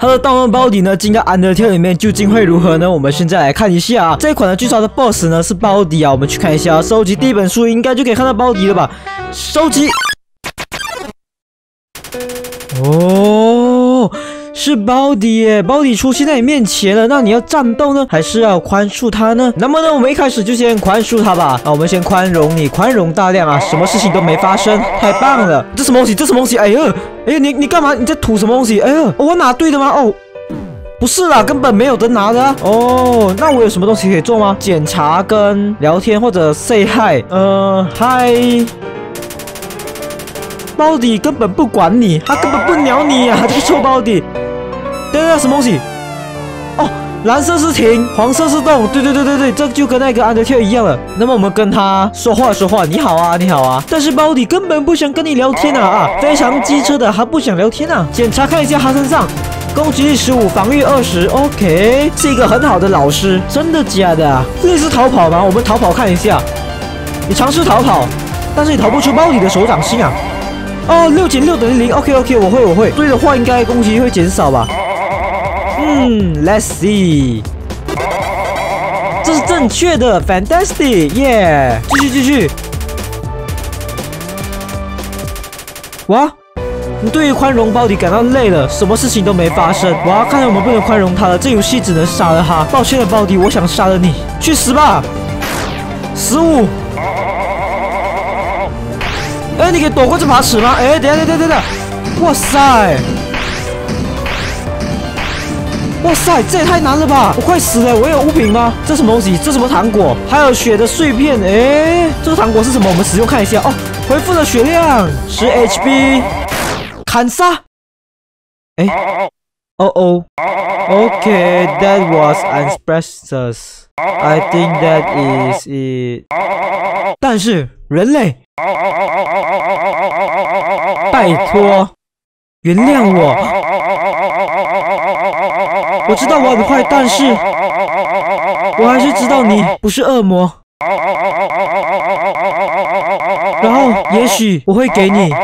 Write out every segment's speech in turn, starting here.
它的盗梦包底呢，进到 Undertale 里面究竟会如何呢？我们现在来看一下啊，这一款呢，据说的 BOSS 呢是包底啊，我们去看一下，收集第一本书应该就可以看到包底了吧？收集。哦，是包底耶！包底出现在你面前了，那你要战斗呢，还是要宽恕他呢？那么呢，我们一开始就先宽恕他吧。我们先宽容你，宽容大量啊，什么事情都没发生，太棒了！这什么东西？这什么东西？哎呀，你干嘛？你在吐什么东西？哎呀，我拿对的吗？哦。不是啦，根本没有得拿的啊。哦，那我有什么东西可以做吗？检查跟聊天或者 say hi。hi。包底根本不管你，他根本不鸟你啊！这个臭包底。等，什么东西？哦，蓝色是停，黄色是动。对，这就跟那个 Undertale 一样了。那么我们跟他说话，你好啊，你好啊。但是包底根本不想跟你聊天啊，非常机车的，他不想聊天啊。检查看一下他身上。攻击力15，防御20 ，OK， 是一个很好的老师。真的假的啊？这里是逃跑吗？我们逃跑看一下。你尝试逃跑，但是你逃不出包底的手掌心啊。哦，6减6等于0 ，OK， 我会。对的话，应该攻击力会减少吧？Let's see， 这是正确的 ，Fantastic， 耶！继续。哇！你对于宽容包底感到累了，什么事情都没发生。哇，看来我们不能宽容他了，这游戏只能杀了他。抱歉了，包底，我想杀了你，去死吧！15。你可以躲过这把尺吗？等下，哇塞，这也太难了吧！我快死了，我有物品吗？这什么东西？这什么糖果？还有血的碎片。这个糖果是什么？我们使用看一下哦。恢复了血量，10 HP。砍杀！Okay, that was asbestos. I think that is it. 但是人类，拜托，原谅我。我知道我很坏，但是我还是知道你不是恶魔。然后，也许我会给你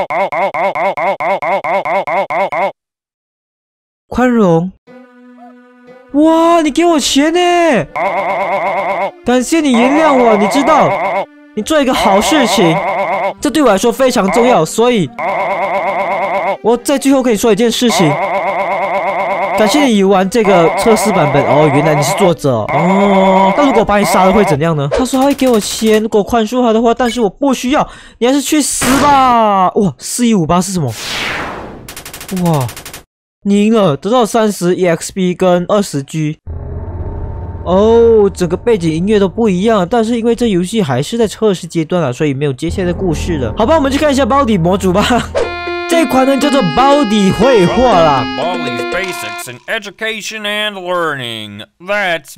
宽容。哇，你给我钱呢！感谢你原谅我，你知道，你做一个好事情，这对我来说非常重要，所以，我在最后可以说一件事情。感谢你游玩这个测试版本哦，原来你是作者哦。那如果把你杀了会怎样呢？他说他会给我钱，如果宽恕他的话，但是我不需要，你还是去死吧！哇，4158是什么？哇，你赢了，得到30 EXP 跟20G。哦，整个背景音乐都不一样，但是因为这游戏还是在测试阶段啊，所以没有接下来的故事了。好吧，我们去看一下包底模组吧。这款呢叫做包底绘画啦。 Basics in education and learning. That's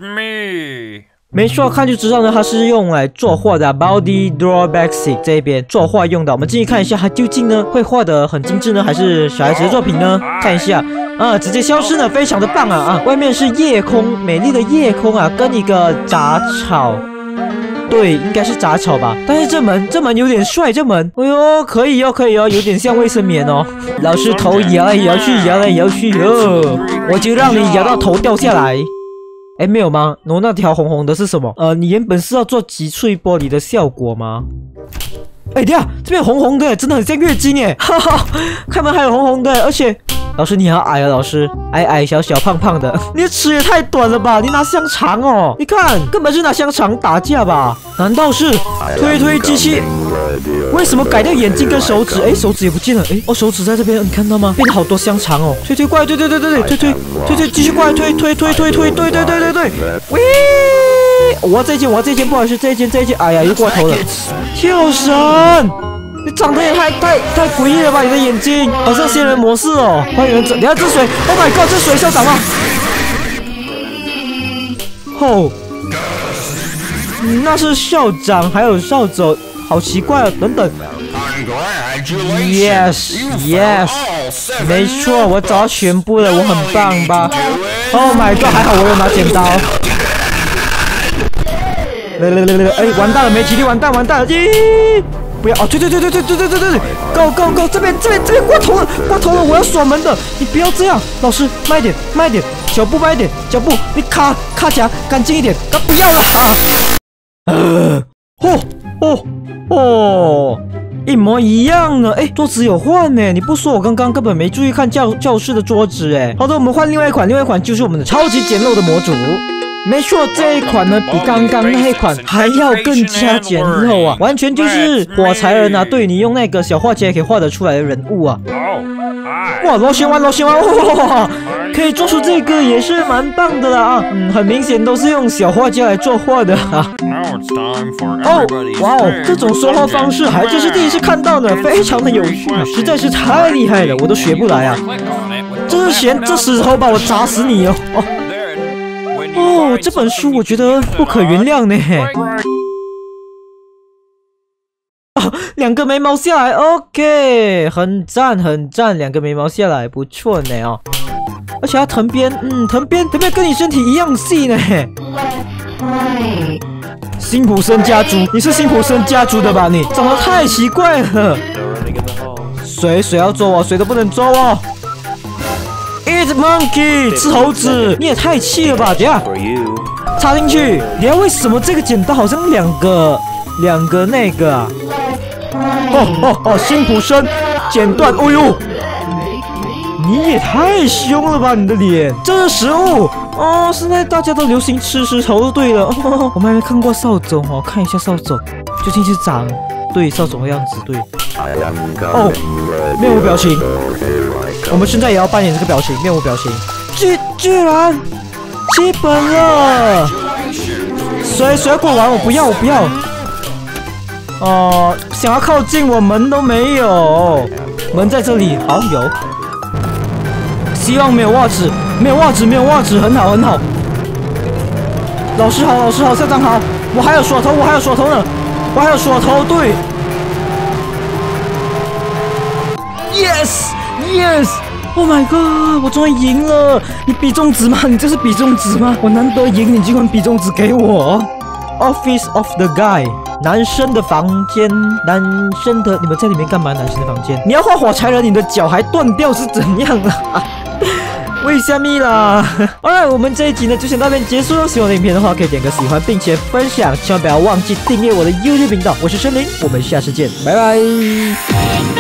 me. 没错，看就知道呢，它是用来作画的Baldi Draw Basic 这边作画用的。我们进去看一下，它究竟呢会画得很精致呢，还是小孩子的作品呢？看一下直接消失呢，非常的棒啊！外面是夜空，美丽的夜空啊，跟一个杂草。对，应该是杂草吧。但是这门有点帅，这门，哎呦，可以哦，有点像卫生棉哦。老师头摇来摇去哦，我就让你摇到头掉下来。没有吗？那条红红的是什么？你原本是要做击碎玻璃的效果吗？等下，这边红红的，真的很像月经耶！哈哈，开门还有红红的，而且。老师你好矮啊，老师矮小胖胖的，你的尺也太短了吧？你拿香肠哦？你看，根本是拿香肠打架吧？难道是推机器？为什么改掉眼睛跟手指？手指也不见了。手指在这边，你看到吗？变了好多香肠哦！推过来，对，推，继续过来，推，对。喂！我要这一件，不好意思，这一件，哎呀，又过头了。跳绳！你长得也太诡异了吧！你的眼睛好像仙人模式哦。欢迎你看这水 ，Oh my god， 这水校长吗？那是校长，还有扫帚，好奇怪哦。等等 ，Yes， 没错，我找到全部了，我很棒吧 ？Oh my god， 还好我有拿剪刀。完蛋了，没体力，完蛋了！ 不要哦！对，go go go！这边过头了，我要锁门的，你不要这样，老师慢一点，脚步慢一点，你卡夹干净一点，不要了一模一样呢！哎，桌子有换呢，你不说我刚刚根本没注意看教室的桌子哎。好的，我们换另外一款就是我们的超级简陋的模组。没错，这一款呢比刚刚那一款还要更加简陋啊，完全就是火柴人啊，对你用那个小画家也可以画得出来的人物啊。哇，螺旋丸，哇，可以做出这个也是蛮棒的啦啊，很明显都是用小画家来作画的啊。哇哦，这种说话方式还真是第一次看到呢，非常的有趣啊，实在是太厉害了，我都学不来啊。这石头把我砸死你哦！哦，这本书我觉得不可原谅呢。2个眉毛下来 ，OK， 很赞，2个眉毛下来不错呢哦。而且它藤边跟你身体一样细呢。辛普森家族，你是辛普森家族的吧？你长得太奇怪了。谁要揍我？谁都不能揍我。Eat monkey， 吃猴子，你也太气了吧！等下插进去，你看为什么这个剪刀好像两个那个啊？辛普森剪断，哦呦，你也太凶了吧！你的脸，这是食物哦。现在大家都流行吃石头，对了。我们还没看过扫帚哦，看一下扫帚究竟是长对扫帚的样子，对。面无表情。我们现在也要扮演这个表情，面无表情。居然基本了。谁要过来？我不要。想要靠近我门都没有。门在这里，好有。希望没有袜子，很好。老师好，校长好。我还有锁头呢。对。Yes！ Oh my god！ 我终于赢了！你比中指吗？你这是比中指吗？我难得赢，你竟然比中指给我 ！Office of the guy， 男生的房间，你们在里面干嘛？男生的房间，你要画火柴人，你的脚还断掉是怎样啊？为什么啦 ？Alright， 我们这一集呢就先到这边结束了。喜欢我的影片的话，可以点个喜欢，并且分享，千万不要忘记订阅我的 YouTube 频道。我是森林，我们下次见，拜拜。